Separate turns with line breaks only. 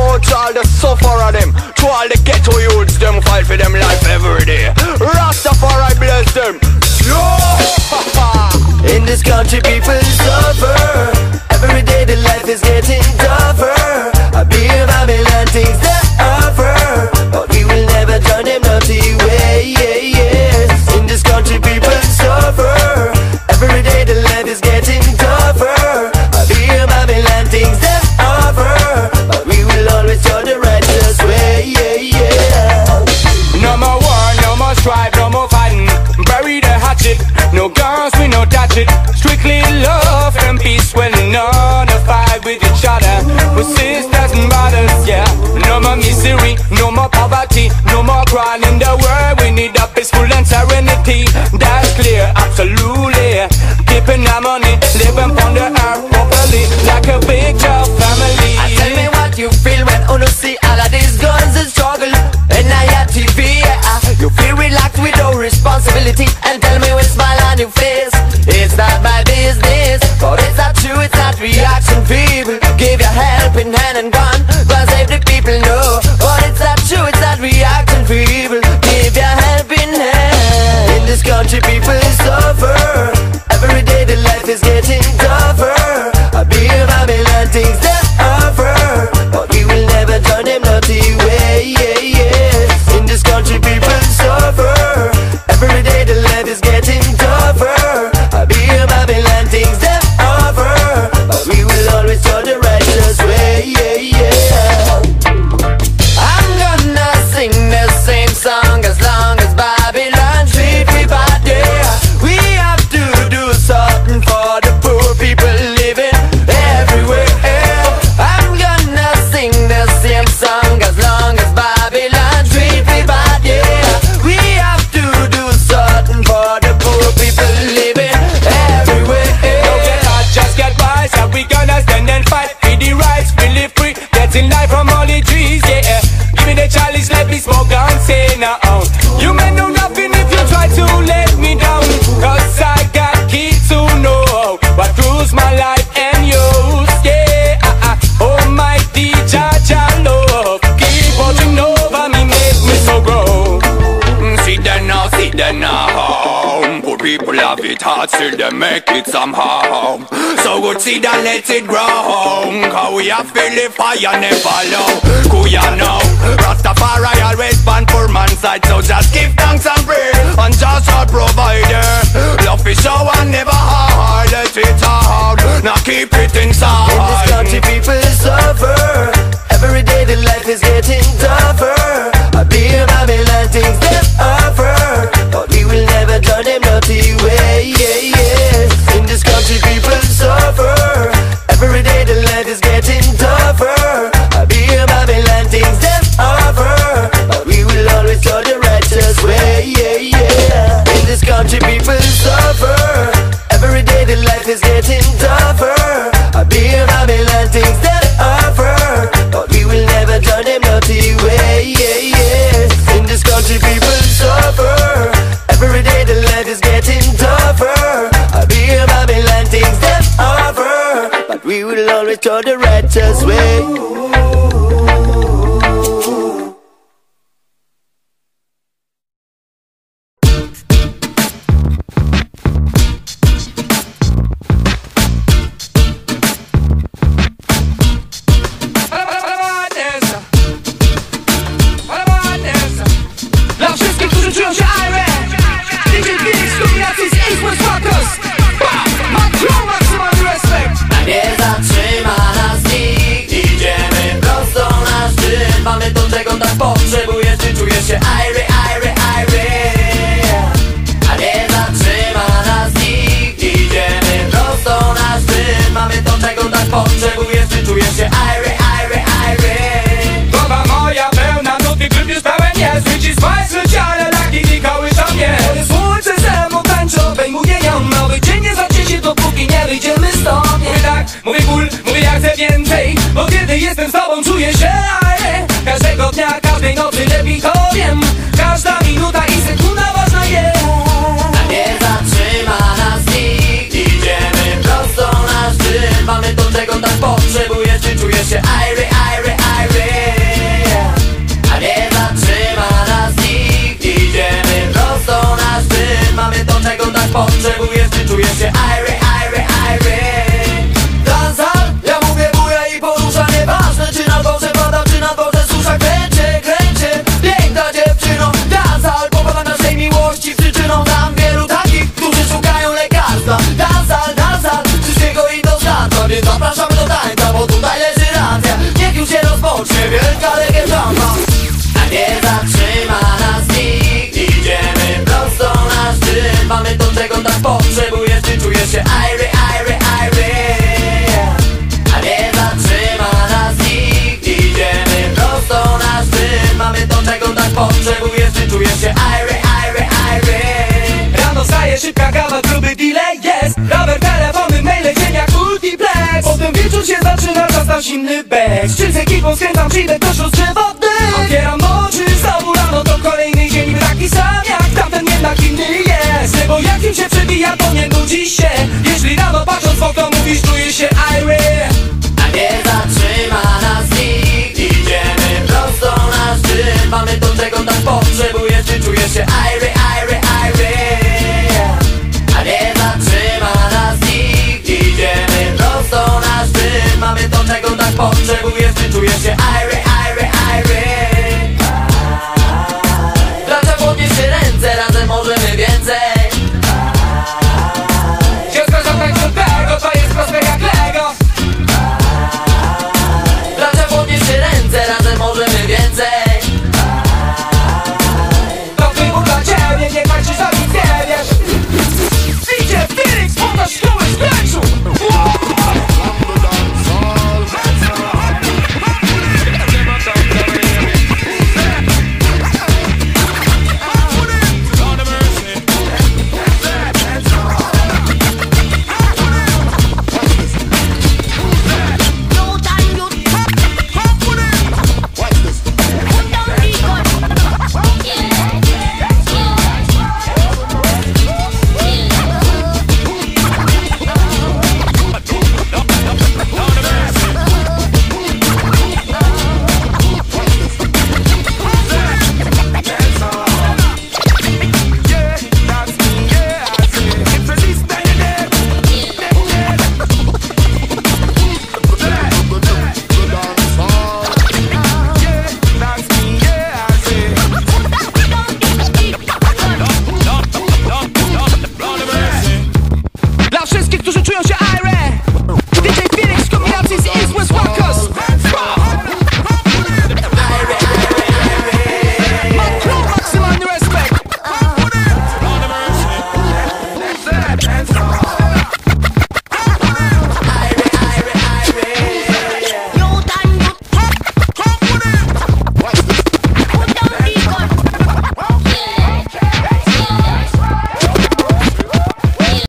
out to all the sufferer them, to all the ghetto youths them fight for them life every day. Rastafari bless them.
In this country people suffer. Every day the life is getting tougher. I be a Babylon things that offer, but we will never turn them naughty way. In this country people suffer. Every day the life is getting tougher. I be a Babylon things that offer, but we will always turn the righteous way.
No more war, no more strife, no more fighting. Bury the hatchet, no guns, we no touch it. Strictly love and peace, when none to fight with each other. With sisters and brothers, yeah. No more misery, no more poverty, no more crime in the world. We need a peaceful and serenity. That's clear, absolutely. Keeping our money, living on the earth properly, like a big job family.
Tell me what you feel when you see all of these guns and struggle. And I have TV, you feel relaxed with no responsibility. And tell me with a smile on your face, it's not my business. But it's not true, it's not reaction feeble. Give your helping hand and gun, but save the people know. But it's not true, it's not reaction feeble. Give your helping hand. In this country people suffer. Every day the life is getting tougher. I be a Babylon things that offer, but we will never turn them naughty way. In this country people suffer. Every day the life is getting tougher. I be a Babylon things that offer, but we will always turn the righteous way. I'm gonna sing the same song as long as Babylon treat me bad, yeah. We have to do something for the poor people living everywhere. I'm gonna sing the same song as long as Babylon treat me bad, yeah. We have to do something for the poor people living everywhere.
Don't get hot, just get wise. And we gonna stand and fight for the rights. We live free, getting life from all the trees, yeah. Give me the chalice, let me smoke and say no. You may know nothing if you try to let me down, cause I got key to know what rules my life and yours, yeah. Almighty Jaja love, keep watching over me, make me so grow. See them now, poor people have it hard, still they make it somehow. So good see that, let it grow, cause we have feel the fire never low. Kuya know, Rastafari always stand for man's side, so just give thanks and pray, and just our provider. Love is show and never hard, let it out, now keep it inside.
In this country people suffer. Every day the life is getting tougher. I be a Babylon things that offer, but we will never turn them naughty way. In this country people suffer. Every day the life is getting tougher. I be a Babylon things that offer, but we will always turn the righteous way. In this country people suffer. Every day the life is getting tougher. I be a Babylon things that offer, but we will never turn them naughty way. In this country people suffer. Every day the life is getting tougher. I be a Babylon things that offer, but we will always turn the righteous way. Nie zatrzyma nas nikt, idziemy prosto na szczyt. Mamy to, czego tak potrzebujesz, czy czujesz się Irie. A nie zatrzyma nas nikt, idziemy prosto na szczyt. Mamy to, czego tak potrzebujesz, czy czujesz się Irie.
Głowa moja pełna nuty, klub już pełen jest. Życie swoje ale laki i kołyszą mnie. Słońce ze mną tańczy, obejmuje ją. Nowy dzień nie zacznie się, dopóki nie wyjdziemy stąd. Mówię tak, mówię ból, mówię ja chcę więcej, bo kiedy jestem z tobą czuję się każdego dnia, każdej nocy lepiej to wiem. Każda minuta i sekunda ważna jest.
A nie zatrzyma nas nikt, idziemy prosto na szczyt. Mamy to, czego tak potrzebujesz, czy czujesz się Irie. mamy to, czego tak potrzebujesz. Czy czujesz się Irie, Irie, Irie? Dancehall, ja mówię buja i porusza. Nieważne czy na dworze pada, czy na dworze susza. Kręcie, kręcie, piękna dziewczyno. Dancehall pomaga naszej miłości przyczyną. Znam wielu takich, którzy szukają lekarstwa. Dancehall, dancehall, wszystkiego im dostarcza. Więc zapraszamy do tańca, bo tutaj leży racja. Niech już się rozpocznie wielka legenda. A nie zatrzyma nas nikt. Idziemy prosto na szczyt. Mamy to, czego tak potrzebujesz. Czy czujesz się Irie, Irie, Irie? A nie zatrzyma nas nikt. Idziemy prosto na szczyt. Mamy to, czego tak potrzebujesz. Czy czujesz się Irie, Irie, Irie?
Rano staje szybka kawa, gruby delay jest. Rower, telefony, maile, dzień jak multiplex. Potem wieczór się zaczyna, czas na zimny bek. Czy z ekipą skręcam, przyjdę ktoś rozgrzewa dych. Otwieram oczy, znowu rano to kolejny dzień. Taki sam jak tamten, jednak inny jest. Bo jak im się przebija, to nie nudzi się. Jeśli rano patrząc w okno mówisz, czuję się Irie.
A nie zatrzyma nas nikt. Idziemy prosto na szczyt. Mamy to, czego tak potrzebujesz.